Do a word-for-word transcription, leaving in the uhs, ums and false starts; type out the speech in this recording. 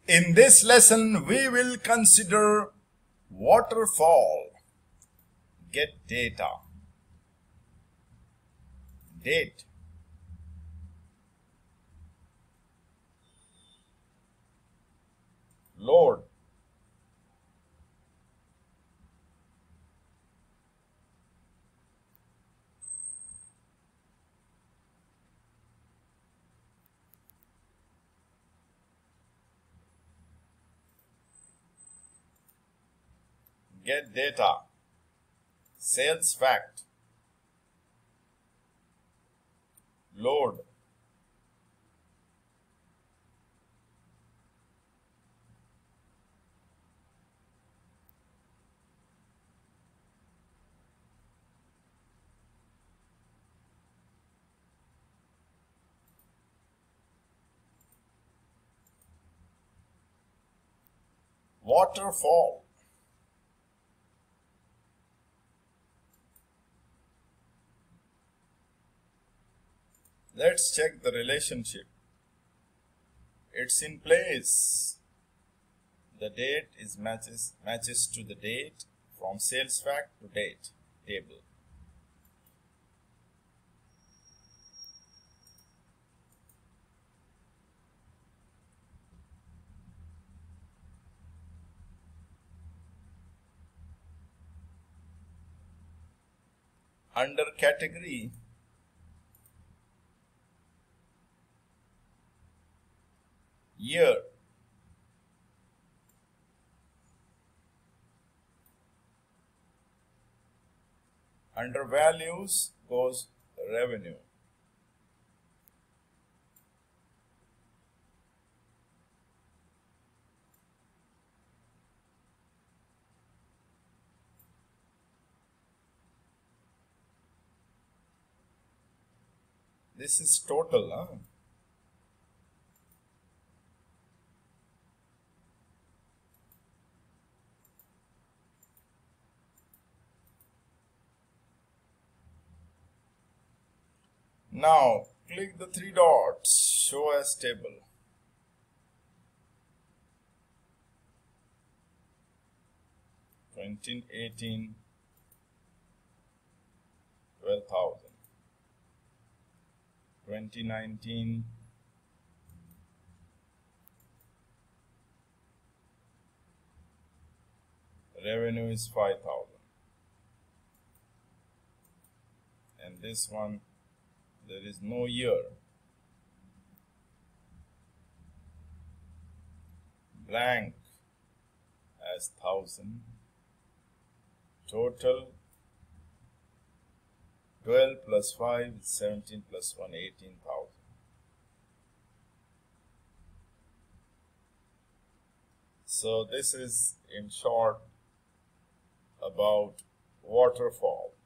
In this lesson, we will consider waterfall. Get data. Date. Load. Get data. Sales fact. Load. Waterfall. Let's check the relationship. It's in place. The date is matches matches to the date from sales fact to date table. Under category, year, under values goes revenue. This is total, huh? Now, click the three dots, show as table. twenty eighteen, twelve thousand. twenty nineteen, revenue is five thousand. And this one, there is no year. Blank as thousand. Total twelve plus five is seventeen plus one, eighteen thousand. So this is in short about waterfall.